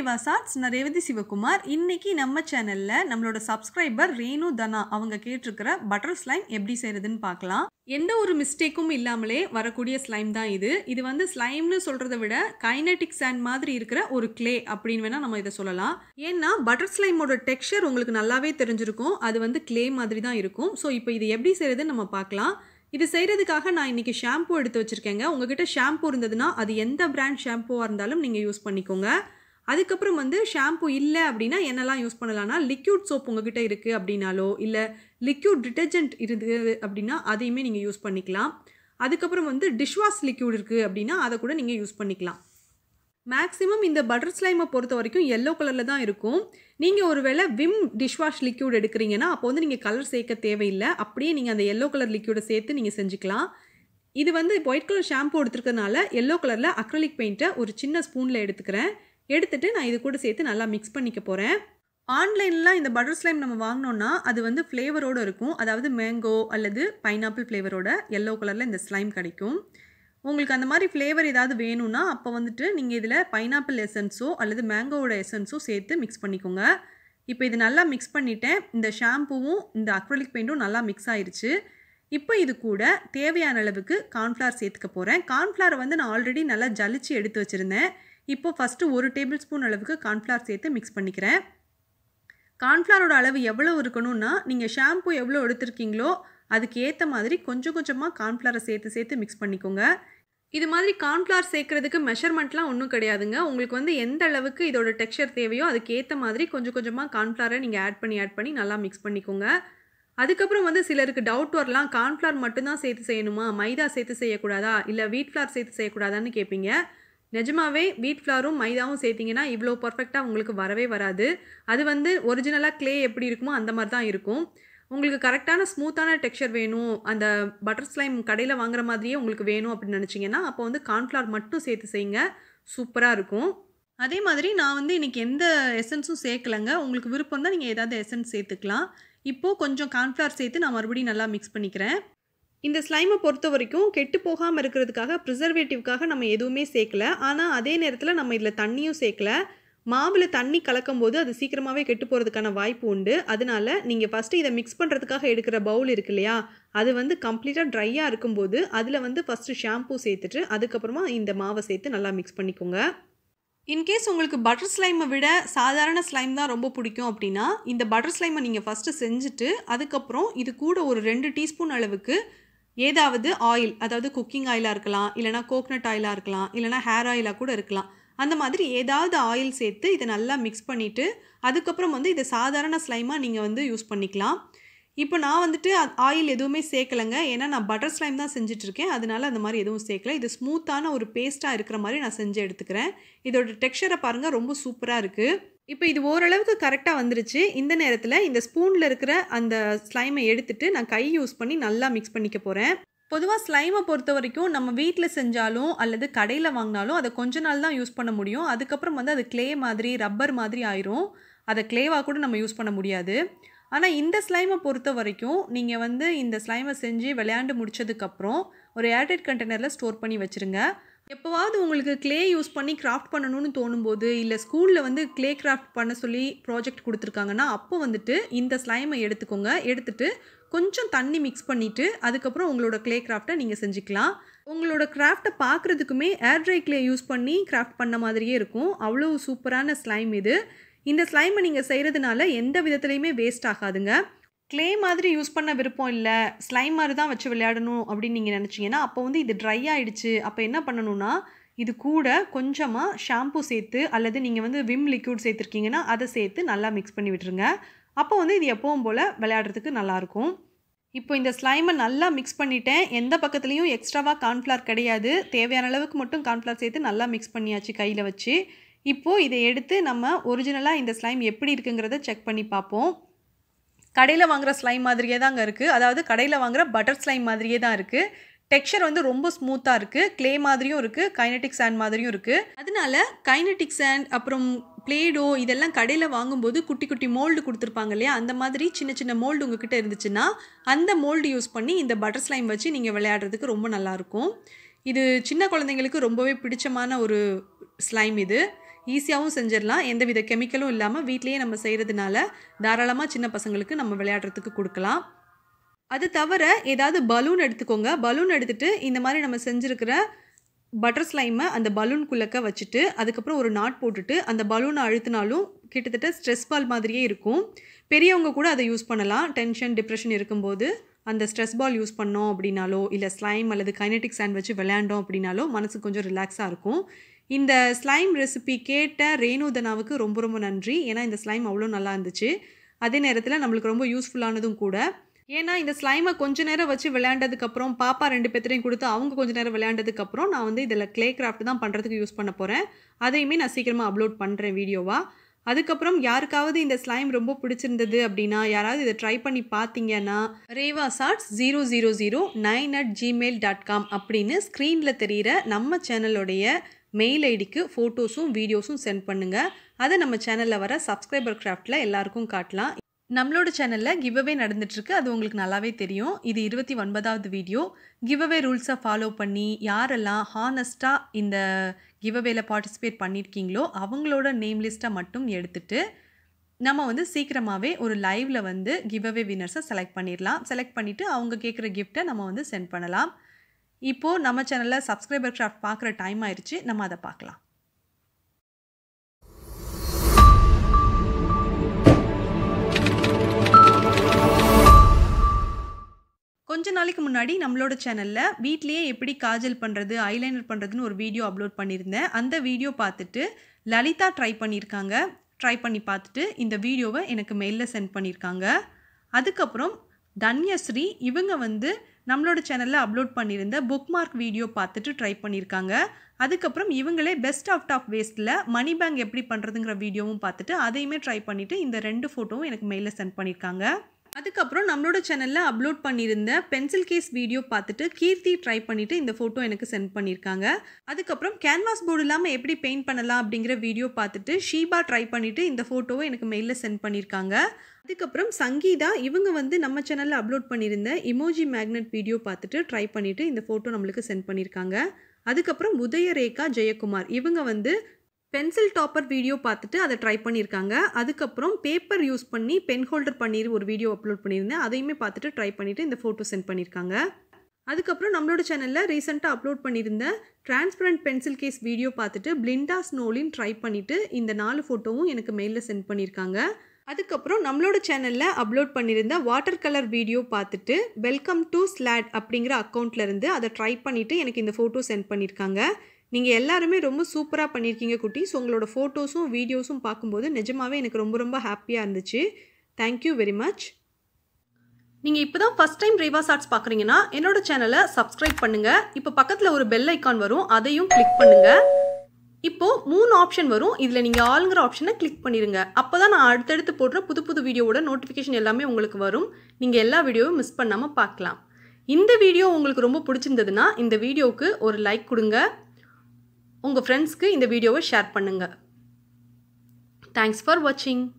REVA'S நான் ரேவதி சிவகுமார். இன்னைக்கு நம்ம சேனல்ல நம்மளோட சப்ஸ்கிரைபர் ரேணு தனா அவங்க கேட்டிருக்கிற பட்டர் ஸ்லைம் எப்படி செய்யறதுன்னு பார்க்கலாம். எந்த ஒரு மிஸ்டேக்கும் இல்லாமலே வரக்கூடிய ஸ்லைம் தான் இது. இது வந்து ஸ்லைம்னு சொல்றதை விட கைனெட்டிக் சாண்ட் மாதிரி இருக்கிற ஒரு கிளே அப்படின்னு வேணா நம்ம இதை சொல்லலாம். ஏன்னா பட்டர் ஸ்லைமோட டெக்ஸ்சர் உங்களுக்கு நல்லாவே தெரிஞ்சிருக்கும். அது வந்து கிளே மாதிரி தான் இருக்கும். ஸோ இப்போ இது எப்படி செய்யறதுன்னு நம்ம பார்க்கலாம். இது செய்கிறதுக்காக நான் இன்றைக்கி ஷாம்பு எடுத்து வச்சுருக்கேங்க. உங்ககிட்ட ஷாம்பு இருந்ததுன்னா அது எந்த பிராண்ட் ஷாம்புவாக இருந்தாலும் நீங்கள் யூஸ் பண்ணிக்கோங்க. அதுக்கப்புறம் வந்து ஷாம்பு இல்லை அப்படின்னா என்னெல்லாம் யூஸ் பண்ணலான்னா, லிக்யூட் சோப் உங்ககிட்ட இருக்குது அப்படின்னாலோ இல்லை லிக்யூட் டிட்டர்ஜென்ட் இருக்குது அப்படின்னா அதையுமே நீங்கள் யூஸ் பண்ணிக்கலாம். அதுக்கப்புறம் வந்து டிஷ்வாஷ் லிக்யூட் இருக்குது அப்படின்னா அதை கூட நீங்கள் யூஸ் பண்ணிக்கலாம். மேக்ஸிமம் இந்த பட்டர் ஸ்லைமை பொறுத்த வரைக்கும் எல்லோ கலரில் தான் இருக்கும். நீங்கள் ஒரு வேளை விம் டிஷ்வாஷ் லிக்யூட் எடுக்கிறீங்கன்னா அப்போ வந்து நீங்கள் கலர் சேர்க்க தேவையில்லை. அப்படியே நீங்கள் அந்த எல்லோ கலர் லிக்யூடை சேர்த்து நீங்கள் செஞ்சுக்கலாம். இது வந்து ஒயிட் கலர் ஷாம்பு எடுத்துக்கிறதுனால எல்லோ கலரில் அக்ரலிக் பெயிண்ட்டை ஒரு சின்ன ஸ்பூனில் எடுத்துக்கிறேன். எடுத்துகிட்டு நான் இது கூட சேர்த்து நல்லா மிக்ஸ் பண்ணிக்க போகிறேன். ஆன்லைன்லாம் இந்த பட்டர் ஸ்லைம் நம்ம வாங்கினோன்னா அது வந்து ஃப்ளேவரோடு இருக்கும். அதாவது மேங்கோ அல்லது பைனாப்பிள் ஃப்ளேவரோட எல்லோ கலரில் இந்த ஸ்லைம் கிடைக்கும். உங்களுக்கு அந்த மாதிரி ஃப்ளேவர் ஏதாவது வேணும்னா அப்போ வந்துட்டு நீங்கள் இதில் பைனாப்பிள் எசன்ஸோ அல்லது மேங்கோவோட எசன்ஸோ சேர்த்து மிக்ஸ் பண்ணிக்கோங்க. இப்போ இது நல்லா மிக்ஸ் பண்ணிட்டேன். இந்த ஷாம்புவும் இந்த அக்ரலிக் பெயிண்ட்டும் நல்லா மிக்ஸ் ஆயிடுச்சு. இப்போ இது கூட தேவையான அளவுக்கு கார்ன்ஃப்ளவர் சேர்த்துக்க போகிறேன். கார்ன்ஃப்ளவரை வந்து நான் ஆல்ரெடி நல்லா ஜலிச்சு எடுத்து வச்சுருந்தேன். இப்போ ஃபஸ்ட்டு 1 டேபிள் ஸ்பூன் அளவுக்கு கார்ன்ஃப்ளவர் சேர்த்து மிக்ஸ் பண்ணிக்கிறேன். கார்ன்ஃப்ளவரோட அளவு எவ்வளோ இருக்கணும்னா, நீங்கள் ஷாம்பு எவ்வளோ எடுத்துருக்கீங்களோ அதுக்கு ஏற்ற மாதிரி கொஞ்சம் கொஞ்சமாக கார்ன்ஃப்ளவரை சேர்த்து மிக்ஸ் பண்ணிக்கோங்க. இது மாதிரி கார்ன்ஃப்ளவர் சேர்க்குறதுக்கு மெஷர்மெண்ட்லாம் ஒன்றும் கிடையாதுங்க. உங்களுக்கு வந்து எந்த அளவுக்கு இதோட டெக்ஸ்சர் தேவையோ அதுக்கு ஏற்ற மாதிரி கொஞ்சம் கொஞ்சமாக கார்ன்ஃப்ளவரை நீங்கள் ஆட் பண்ணி நல்லா மிக்ஸ் பண்ணிக்கோங்க. அதுக்கப்புறம் வந்து சிலருக்கு டவுட் வரலாம், கார்ன்ஃப்ளவர் மட்டும்தான் சேர்த்து செய்யணுமா, மைதா சேர்த்து செய்யக்கூடாதா, இல்லை வீட் ஃப்ளார் சேர்த்து செய்யக்கூடாதான்னு கேட்பீங்க. நிஜமாவே வீட் ஃப்ளாரும் மைதாவும் சேர்த்திங்கன்னா இவ்வளோ பர்ஃபெக்டாக உங்களுக்கு வரவே வராது. அது வந்து ஒரிஜினலாக கிளே எப்படி இருக்குமோ அந்த மாதிரி தான் இருக்கும். உங்களுக்கு கரெக்டான ஸ்மூத்தான டெக்ஸ்சர் வேணும், அந்த பட்டர் ஸ்லைம் கடையில் வாங்குற மாதிரியே உங்களுக்கு வேணும் அப்படின்னு நினச்சிங்கன்னா அப்போ வந்து கார்ன்ஃப்ளவர் மட்டும் சேர்த்து செய்யுங்க, சூப்பராக இருக்கும். அதே மாதிரி நான் வந்து இன்றைக்கி எந்த எசன்ஸும் சேர்க்கலைங்க. உங்களுக்கு விருப்பம் தான் நீங்கள் ஏதாவது எசன்ஸ் சேர்த்துக்கலாம். இப்போது கொஞ்சம் கார்ன்ஃப்ளவர் சேர்த்து நான் மறுபடியும் நல்லா மிக்ஸ் பண்ணிக்கிறேன். இந்த ஸ்லைமை பொறுத்த வரைக்கும் கெட்டு போகாமல் இருக்கிறதுக்காக ப்ரிசர்வேட்டிவ்காக நம்ம எதுவுமே சேர்க்கலை. ஆனால் அதே நேரத்தில் நம்ம இதில் தண்ணியும் சேர்க்கலை. மாவில் தண்ணி கலக்கும் போது அது சீக்கிரமாகவே கெட்டு போகிறதுக்கான வாய்ப்பு உண்டு. அதனால நீங்கள் ஃபஸ்ட்டு இதை மிக்ஸ் பண்ணுறதுக்காக எடுக்கிற பவுல் இருக்கு இல்லையா, அது வந்து கம்ப்ளீட்டாக ட்ரையாக இருக்கும்போது அதில் வந்து ஃபஸ்ட்டு ஷாம்பூ சேர்த்துட்டு அதுக்கப்புறமா இந்த மாவை சேர்த்து நல்லா மிக்ஸ் பண்ணிக்கோங்க. இன்கேஸ் உங்களுக்கு பட்டர் ஸ்லைமை விட சாதாரண ஸ்லைம் தான் ரொம்ப பிடிக்கும் அப்படின்னா இந்த பட்டர் ஸ்லைமை நீங்கள் ஃபஸ்ட்டு செஞ்சுட்டு அதுக்கப்புறம் இது கூட ஒரு 2 டீஸ்பூன் அளவுக்கு ஏதாவது ஆயில், அதாவது குக்கிங் ஆயிலாக இருக்கலாம், இல்லைனா கோகனட் ஆயிலாக இருக்கலாம், இல்லைனா ஹேர் ஆயிலாக கூட இருக்கலாம். அந்த மாதிரி ஏதாவது ஆயில் சேர்த்து இதை நல்லா மிக்ஸ் பண்ணிவிட்டு அதுக்கப்புறம் வந்து இதை சாதாரண ஸ்லைமாக நீங்கள் வந்து யூஸ் பண்ணிக்கலாம். இப்போ நான் வந்துட்டு ஆயில் எதுவுமே சேர்க்கலைங்க. ஏன்னா நான் பட்டர் ஸ்லைம் தான் செஞ்சிட்ருக்கேன். அதனால அந்த மாதிரி எதுவும் சேர்க்கல. இது ஸ்மூத்தான ஒரு பேஸ்ட்டாக இருக்கிற மாதிரி நான் செஞ்சு எடுத்துக்கிறேன். இதோட டெக்ஸ்சரை பாருங்கள், ரொம்ப சூப்பராக இருக்குது. இப்போ இது ஓரளவுக்கு கரெக்டாக வந்துருச்சு. இந்த நேரத்தில் இந்த ஸ்பூனில் இருக்கிற அந்த ஸ்லைமை எடுத்துகிட்டு நான் கை யூஸ் பண்ணி நல்லா மிக்ஸ் பண்ணிக்க போகிறேன். பொதுவாக ஸ்லைமை பொறுத்த வரைக்கும் நம்ம வீட்டில் செஞ்சாலும் அல்லது கடையில் வாங்கினாலும் அதை கொஞ்ச நாள் தான் யூஸ் பண்ண முடியும். அதுக்கப்புறம் வந்து அது கிளே மாதிரி ரப்பர் மாதிரி ஆயிரும். அதை கிளேவாக கூட நம்ம யூஸ் பண்ண முடியாது. ஆனால் இந்த ஸ்லைமை பொறுத்த வரைக்கும் நீங்கள் வந்து இந்த ஸ்லைமை செஞ்சு விளையாண்டு முடித்ததுக்கப்புறம் ஒரு ஏர்டைட் கண்டெய்னரில் ஸ்டோர் பண்ணி வச்சுருங்க. எப்போவாவது உங்களுக்கு கிளே யூஸ் பண்ணி கிராஃப்ட் பண்ணணும்னு தோணும்போது, இல்லை ஸ்கூலில் வந்து கிளே கிராஃப்ட் பண்ண சொல்லி ப்ராஜெக்ட் கொடுத்துருக்காங்கன்னா அப்போ வந்துட்டு இந்த ஸ்லைமை எடுத்துக்கோங்க. எடுத்துகிட்டு கொஞ்சம் தண்ணி மிக்ஸ் பண்ணிவிட்டு அதுக்கப்புறம் உங்களோட கிளே கிராஃப்டை நீங்கள் செஞ்சுக்கலாம். உங்களோட கிராஃப்டை பார்க்குறதுக்குமே ஏர் ட்ரை கிளே யூஸ் பண்ணி கிராஃப்ட் பண்ண மாதிரியே இருக்கும். அவ்வளோ சூப்பரான ஸ்லைம் இது. இந்த ஸ்லைமை நீங்கள் செய்கிறதுனால எந்த விதத்துலையுமே வேஸ்ட் ஆகாதுங்க. கிளே மாதிரி யூஸ் பண்ண விருப்பம் இல்லை, ஸ்லைம் மாதிரி தான் வச்சு விளையாடணும் அப்படின்னு நீங்கள் நினச்சிங்கன்னா அப்போ வந்து இது ட்ரை ஆகிடுச்சு. அப்போ என்ன பண்ணணும்னா இது கூட கொஞ்சமாக ஷாம்பு சேர்த்து அல்லது நீங்கள் வந்து விம் லிக்யூட் சேர்த்துருக்கீங்கன்னா அதை சேர்த்து நல்லா மிக்ஸ் பண்ணி விட்டுருங்க. அப்போ வந்து இது எப்பவும் போல் விளையாடுறதுக்கு நல்லாயிருக்கும். இப்போ இந்த ஸ்லைமை நல்லா மிக்ஸ் பண்ணிட்டேன். எந்த பக்கத்துலேயும் எக்ஸ்ட்ராவாக கார்ன்ஃப்ளவர் கிடையாது. தேவையான அளவுக்கு மட்டும் கார்ன்ஃப்ளவர் சேர்த்து நல்லா மிக்ஸ் பண்ணியாச்சு கையில் வச்சு. இப்போது இதை எடுத்து நம்ம ஒரிஜினலாக இந்த ஸ்லைம் எப்படி இருக்குங்கிறத செக் பண்ணி பார்ப்போம். கடையில் வாங்குகிற ஸ்லைம் மாதிரியே தாங்க இருக்குது. அதாவது கடையில் வாங்குகிற பட்டர் ஸ்லைம் மாதிரியே தான் இருக்குது. டெக்ஸ்சர் வந்து ரொம்ப ஸ்மூத்தாக இருக்குது. கிளே மாதிரியும் இருக்குது, கைனெட்டிக் சாண்ட் மாதிரியும் இருக்குது. அதனால கைனெட்டிக் சாண்ட் அப்புறம் பிளேடோ இதெல்லாம் கடையில் வாங்கும்போது குட்டி குட்டி மோல்டு கொடுத்துருப்பாங்க இல்லையா, அந்த மாதிரி சின்ன சின்ன மோல்டு உங்ககிட்ட இருந்துச்சுன்னா அந்த மோல்டு யூஸ் பண்ணி இந்த பட்டர் ஸ்லைம் வச்சு நீங்கள் விளையாடுறதுக்கு ரொம்ப நல்லாயிருக்கும். இது சின்ன குழந்தைங்களுக்கு ரொம்பவே பிடிச்சமான ஒரு ஸ்லைம் இது. ஈஸியாகவும் செஞ்சிடலாம். எந்தவித கெமிக்கலும் இல்லாமல் வீட்டிலேயே நம்ம செய்கிறதுனால தாராளமாக சின்ன பசங்களுக்கு நம்ம விளையாடுறதுக்கு கொடுக்கலாம். அது தவிர ஏதாவது பலூன் எடுத்துக்கோங்க. பலூன் எடுத்துகிட்டு இந்த மாதிரி நம்ம செஞ்சுருக்கிற பட்டர் ஸ்லைமை அந்த பலூனுக்குள்ளக்க வச்சுட்டு அதுக்கப்புறம் ஒரு நாட் போட்டுட்டு அந்த பலூனை அழுத்தினாலும் கிட்டத்தட்ட ஸ்ட்ரெஸ் பால் மாதிரியே இருக்கும். பெரியவங்க கூட அதை யூஸ் பண்ணலாம். டென்ஷன் டிப்ரெஷன் இருக்கும்போது அந்த ஸ்ட்ரெஸ் பால் யூஸ் பண்ணோம் அப்படின்னாலோ இல்லை ஸ்லைம் அல்லது கைனடிக் சாண்ட் வச்சு விளையாண்டோம் அப்படின்னாலோ மனசுக்கு கொஞ்சம் ரிலாக்ஸாக இருக்கும். இந்த ஸ்லைம் ரெசிபி கேட்ட ரேணுதனாவுக்கு ரொம்ப ரொம்ப நன்றி. ஏன்னா இந்த ஸ்லைம் அவ்வளோ நல்லா இருந்துச்சு. அதே நேரத்தில் நம்மளுக்கு ரொம்ப யூஸ்ஃபுல்லானதும் கூட. ஏன்னா இந்த ஸ்லைமை கொஞ்ச நேரம் வச்சு விளையாண்டதுக்கப்புறம் பாப்பா 2 பேர்த்தையும் கொடுத்து அவங்க கொஞ்ச நேரம் விளையாண்டதுக்கப்புறம் நான் வந்து இதில் க்ளே கிராஃப்ட் தான் பண்ணுறதுக்கு யூஸ் பண்ண போகிறேன். அதையுமே நான் சீக்கிரமாக அப்லோட் பண்ணுறேன் வீடியோவாக. அதுக்கப்புறம் யாருக்காவது இந்த ஸ்லைம் ரொம்ப பிடிச்சிருந்தது அப்படின்னா யாராவது இதை ட்ரை பண்ணி பார்த்தீங்கன்னா revasarts0009@gmail.com அப்படின்னு ஸ்க்ரீனில் தெரிகிற நம்ம சேனலோடைய மெயில் ஐடிக்கு ஃபோட்டோஸும் வீடியோஸும் சென்ட் பண்ணுங்கள். அதை நம்ம சேனலில் வர சப்ஸ்கிரைபர் கிராஃப்டில் எல்லாருக்கும் காட்டலாம். நம்மளோட சேனலில் கிவ்அவே நடந்துட்டுருக்கு. அது உங்களுக்கு நல்லாவே தெரியும். இது 29வது வீடியோ. கிவ்அவே ரூல்ஸை ஃபாலோ பண்ணி யாரெல்லாம் ஹானஸ்ட்டாக இந்த கிவ்அவேல பார்ட்டிசிபேட் பண்ணியிருக்கீங்களோ அவங்களோட நேம் லிஸ்ட்டை மட்டும் எடுத்துகிட்டு நம்ம வந்து சீக்கிரமாகவே ஒரு லைவில் வந்து கிவ்அவே வின்னர்ஸை செலக்ட் பண்ணிடலாம். செலக்ட் பண்ணிவிட்டு அவங்க கேட்குற கிஃப்ட்டை நம்ம வந்து சென்ட் பண்ணலாம். இப்போது நம்ம சேனலில் சப்ஸ்கிரைபர் கிராஃப்ட் பார்க்குற டைம் ஆயிடுச்சு. நம்ம அதை பார்க்கலாம். கொஞ்ச நாளைக்கு முன்னாடி நம்மளோட சேனலில் வீட்லேயே எப்படி காஜல் பண்ணுறது ஐலைனர் பண்ணுறதுன்னு ஒரு வீடியோ அப்லோட் பண்ணியிருந்தேன். அந்த வீடியோ பார்த்துட்டு லலிதா ட்ரை பண்ணியிருக்காங்க. ட்ரை பண்ணி பார்த்துட்டு இந்த வீடியோவை எனக்கு மெயிலில் சென்ட் பண்ணியிருக்காங்க. அதுக்கப்புறம் தன்யஸ்ரீ இவங்க வந்து நம்மளோட சேனலில் அப்லோட் பண்ணியிருந்த புக் மார்க் வீடியோ பார்த்துட்டு ட்ரை பண்ணியிருக்காங்க. அதுக்கப்புறம் இவங்களே பெஸ்ட் ஆஃப் வேஸ்ட்டில் மணி பேங்க் எப்படி பண்ணுறதுங்கிற வீடியோவும் பார்த்துட்டு அதையுமே ட்ரை பண்ணிவிட்டு இந்த 2 ஃபோட்டோவும் எனக்கு மெயிலில் சென்ட் பண்ணியிருக்காங்க. அதுக்கப்புறம் நம்மளோட சேனலில் அப்லோட் பண்ணியிருந்த பென்சில் கேஸ் வீடியோ பார்த்துட்டு கீர்த்தி ட்ரை பண்ணிவிட்டு இந்த ஃபோட்டோ எனக்கு சென்ட் பண்ணியிருக்காங்க. அதுக்கப்புறம் கேன்வாஸ் போர்டு இல்லாமல் எப்படி பெயிண்ட் பண்ணலாம் அப்படிங்கிற வீடியோ பார்த்துட்டு ஷீபா ட்ரை பண்ணிவிட்டு இந்த ஃபோட்டோவை எனக்கு மெயிலில் சென்ட் பண்ணியிருக்காங்க. அதுக்கப்புறம் சங்கீதா இவங்க வந்து நம்ம சேனலில் அப்லோட் பண்ணியிருந்த இமோஜி மேக்னெட் வீடியோ பார்த்துட்டு ட்ரை பண்ணிவிட்டு இந்த ஃபோட்டோ நம்மளுக்கு சென்ட் பண்ணியிருக்காங்க. அதுக்கப்புறம் உதயரேகா ஜெயக்குமார் இவங்க வந்து பென்சில் டாப்பர் வீடியோ பார்த்துட்டு அதை ட்ரை பண்ணியிருக்காங்க. அதுக்கப்புறம் பேப்பர் யூஸ் பண்ணி பென் ஹோல்டர் பண்ணி ஒரு வீடியோ அப்லோட் பண்ணியிருந்தேன். அதையுமே பார்த்துட்டு ட்ரை பண்ணிவிட்டு இந்த ஃபோட்டோ சென்ட் பண்ணியிருக்காங்க. அதுக்கப்புறம் நம்மளோட சேனலில் ரீசெண்டாக அப்லோட் பண்ணியிருந்த டிரான்ஸ்பரண்ட் பென்சில் கேஸ் வீடியோ பார்த்துட்டு பிளிண்டா ஸ்னோலின் ட்ரை பண்ணிவிட்டு இந்த 4 ஃபோட்டோவும் எனக்கு மெயிலில் சென்ட் பண்ணியிருக்காங்க. அதுக்கப்புறம் நம்மளோட சேனலில் அப்லோட் பண்ணியிருந்த வாட்டர் கலர் வீடியோ பார்த்துட்டு வெல்கம் டு ஸ்லாட் அப்படிங்கிற அக்கௌண்ட்லேருந்து அதை ட்ரை பண்ணிவிட்டு எனக்கு இந்த ஃபோட்டோ சென்ட் பண்ணியிருக்காங்க. நீங்கள் எல்லாருமே ரொம்ப சூப்பராக பண்ணியிருக்கீங்க குட்டீஸ். உங்களோட ஃபோட்டோஸும் வீடியோஸும் பார்க்கும்போது நிஜமாகவே எனக்கு ரொம்ப ரொம்ப ஹாப்பியாக இருந்துச்சு. Thank you very much. நீங்கள் இப்போ தான் ஃபஸ்ட் டைம் ரேவாஸ் ஆர்ட்ஸ் பார்க்குறீங்கன்னா என்னோட சேனலை சப்ஸ்கிரைப் பண்ணுங்கள். இப்போ பக்கத்தில் ஒரு பெல் ஐக்கான் வரும், அதையும் கிளிக் பண்ணுங்கள். இப்போது 3 ஆப்ஷன் வரும். இதில் நீங்கள் ஆளுங்கிற ஆப்ஷனை கிளிக் பண்ணிடுங்க. அப்போ தான் நான் அடுத்தடுத்து போடுற புது வீடியோவோட நோட்டிஃபிகேஷன் எல்லாமே உங்களுக்கு வரும். நீங்கள் எல்லா வீடியோவும் மிஸ் பண்ணாமல் பார்க்கலாம். இந்த வீடியோ உங்களுக்கு ரொம்ப பிடிச்சிருந்ததுன்னா இந்த வீடியோவுக்கு ஒரு லைக் கொடுங்க. உங்கள் ஃப்ரெண்ட்ஸ்க்கு இந்த வீடியோவை ஷேர் பண்ணுங்கள். தேங்க்ஸ் ஃபார் வாட்சிங்.